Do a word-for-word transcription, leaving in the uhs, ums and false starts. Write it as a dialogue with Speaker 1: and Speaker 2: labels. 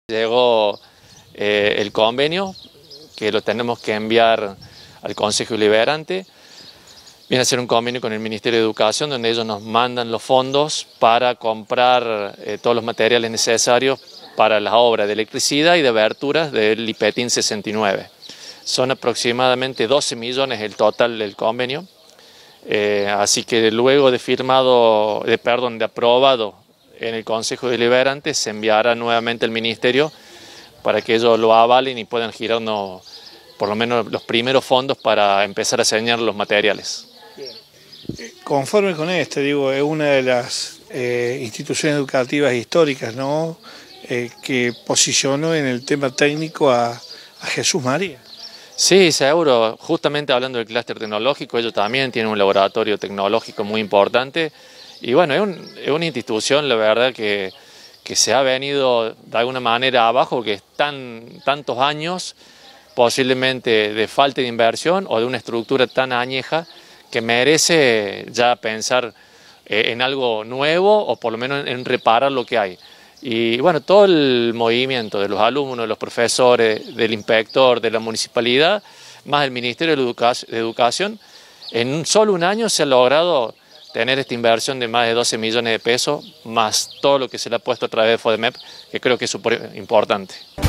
Speaker 1: Llegó eh, el convenio, que lo tenemos que enviar al Consejo Deliberante. Viene a ser un convenio con el Ministerio de Educación, donde ellos nos mandan los fondos para comprar eh, todos los materiales necesarios para las obras de electricidad y de aberturas del IPETIN sesenta y nueve. Son aproximadamente doce millones el total del convenio, eh, así que luego de firmado, de, perdón, de aprobado en el Consejo Deliberante, se enviará nuevamente al Ministerio para que ellos lo avalen y puedan girarnos por lo menos los primeros fondos para empezar a asignar los materiales.
Speaker 2: Conforme con este, digo, es una de las eh, instituciones educativas históricas, ¿no?, eh, que posicionó en el tema técnico a, a Jesús María.
Speaker 1: Sí, seguro. Justamente hablando del clúster tecnológico, ellos también tienen un laboratorio tecnológico muy importante. Y bueno, es, un, es una institución, la verdad, que, que se ha venido de alguna manera abajo, que están tantos años posiblemente de falta de inversión o de una estructura tan añeja que merece ya pensar eh, en algo nuevo o por lo menos en, en reparar lo que hay. Y bueno, todo el movimiento de los alumnos, de los profesores, del inspector, de la municipalidad, más el Ministerio de Educación, de Educación, en solo un año se ha logrado tener esta inversión de más de doce millones de pesos, más todo lo que se le ha puesto a través de FODEMEP, que creo que es súper importante.